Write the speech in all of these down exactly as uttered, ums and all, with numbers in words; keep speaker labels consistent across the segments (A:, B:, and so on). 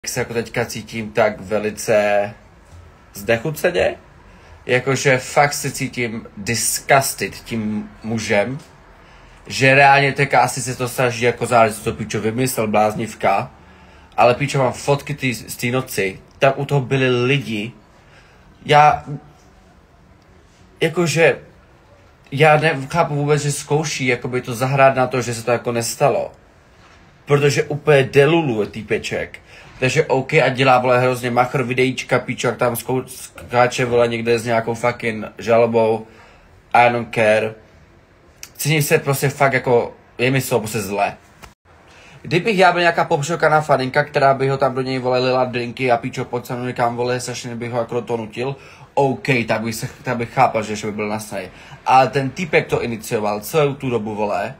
A: se jako teďka cítím tak velice znechuceně, jakože fakt se cítím disgusted tím mužem, že reálně teďka asi se to snaží jako záležit, co Píčo vymyslel, bláznivka, ale Píčo, mám fotky tý, z té noci, tam u toho byli lidi, já, jakože, já nechápu vůbec, že zkouší jakoby to zahrát na to, že se to jako nestalo, protože úplně deluluje týpeček. Takže OK a dělá, vole, hrozně machr videíčka, Píčo, jak tam skáče, vole, někde s nějakou fucking žalobou. I don't care. Cítím se prostě fakt jako, je mi to prostě zle. Kdybych já byl nějaká popšokaná faninka, která by ho tam do něj, vole, lila drinky a Píčo, pojď se mnou někam, vole, strašně bych ho jako do toho nutil, OK, tak bych, se, tak bych chápal, že ještě by byl nasnej. Ale ten týpek to inicioval celou tu dobu, vole.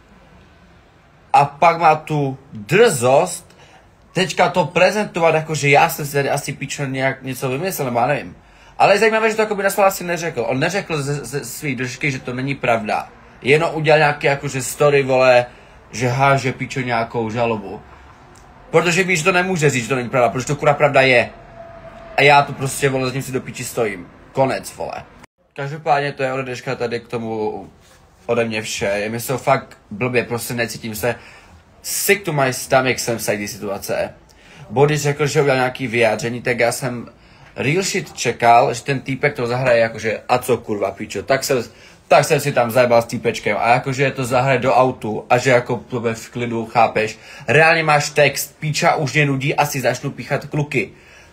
A: A pak má tu drzost teďka to prezentovat, jako že já jsem si tady asi Píčo nějak něco vymyslel, nebo já nevím. Ale je zajímavé, že to jako by naschvál asi neřekl. On neřekl ze, ze svý držky, že to není pravda. Jenom udělal nějaký jakože story, vole, že háže Píčo nějakou žalobu. Protože víš, že to nemůže říct, že to není pravda, protože to kurva pravda je. A já tu prostě, vole, zatím si do píči stojím. Konec, vole. Každopádně to je ode dneška tady k tomu ode mě vše. Je mi to fakt blbě, prostě necítím se. Sick to my stomach jsem v té situace. Body řekl, že udělal nějaký vyjádření, tak já jsem real shit čekal, že ten týpek to zahraje jakože a co kurva Píčo, tak jsem, tak jsem si tam zajebal s týpečkem a jakože to zahraje do autu a že jako to bude v klidu, chápeš. Reálně máš text, Píča už mě nudí, asi začnu píchat kluky.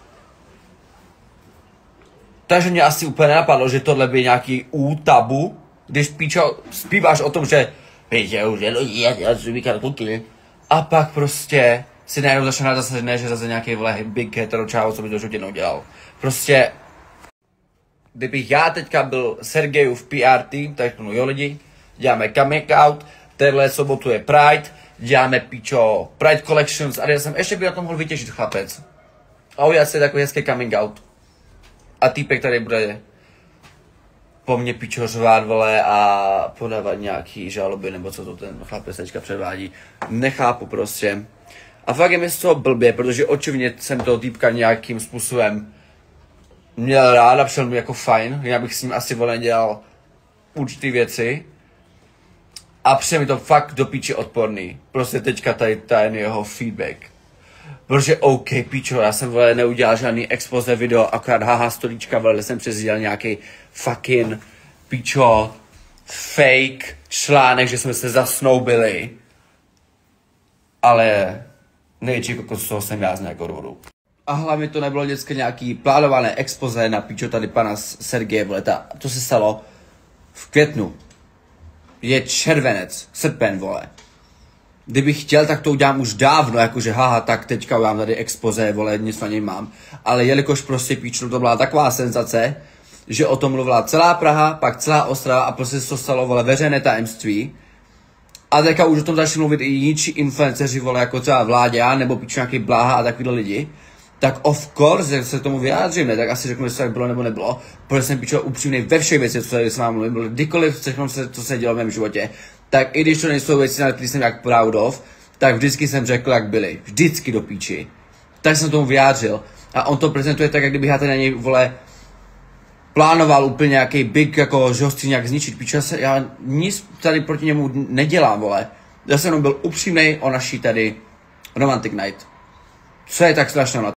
A: Takže mě asi úplně nenapadlo, že tohle by nějaký U tabu, když Píčo zpíváš o tom, že Píča už mě nudí, já si píchat kluky. A pak prostě si najednou začne hrát zase, ne, že zase nějaký, vole, big hetero čávo, co by to životě neudělal. Prostě, kdybych já teďka byl Sergejův P R tým, tak řeknu, jo lidi, děláme coming out, téhle sobotu je Pride, děláme Píčo Pride Collections a já jsem ještě by na tom mohl vytěžit chlapec. A udělat si takový hezký coming out. A týpek tady bude po mně Píčo řvát, vole, a podávat nějaký žaloby, nebo co to ten chlapec teďka předvádí. Nechápu prostě. A fakt je mi z toho blbě, protože očividně jsem toho týpka nějakým způsobem měl rád a přišel mi jako fajn. Já bych s ním asi, vole, dělal určitý věci. A přijde mi to fakt do píči odporný. Prostě teďka tady ten jeho feedback. Protože OK, Píčo, já jsem, vole, neudělal žádný expoze video, akorát haha stolíčka, vole, jsem přesdělal nějaký fucking Píčo fake článek, že jsme se zasnoubili. Ale největší kokos z toho jsem já z nějakou důvodu. A hlavně to nebylo vždycky nějaký plánované expoze na Píčo tady pana Sergeje, vole, ta, to se stalo v květnu. Je červenec, srpen, vole. Kdybych chtěl, tak to udělám už dávno, jakože haha, tak teďka udělám tady expoze, vole, nic na něj mám. Ale jelikož prostě Píčo, to byla taková senzace, že o tom mluvila celá Praha, pak celá Ostrava a prostě se to stalo, vole, veřejné tajemství. A teďka už o tom začali mluvit i jiní influenceři, vole, jako třeba Vláďa, nebo Píčo nějaký Bláha a takovýhle lidi. Tak of course, jak se tomu vyjádřím, ne? Tak asi řeknu, že to tak bylo nebo nebylo. Protože jsem Píčo upřímný ve všech věcech, co tady s vámi mluvím, kdykoliv všechno, co se dělo v mém životě. Tak i když to nejsou věci, na které jsem jak proud of, tak vždycky jsem řekl, jak byli. Vždycky do píči. Tak jsem tomu vyjádřil. A on to prezentuje tak, jak kdybych já tady na něj, vole, plánoval úplně nějaký big, jako, že ho chci nějak zničit. Píčo, já, se, já nic tady proti němu nedělám, vole. Já jsem jenom byl upřímnej o naší tady Romantic Night. Co je tak strašného na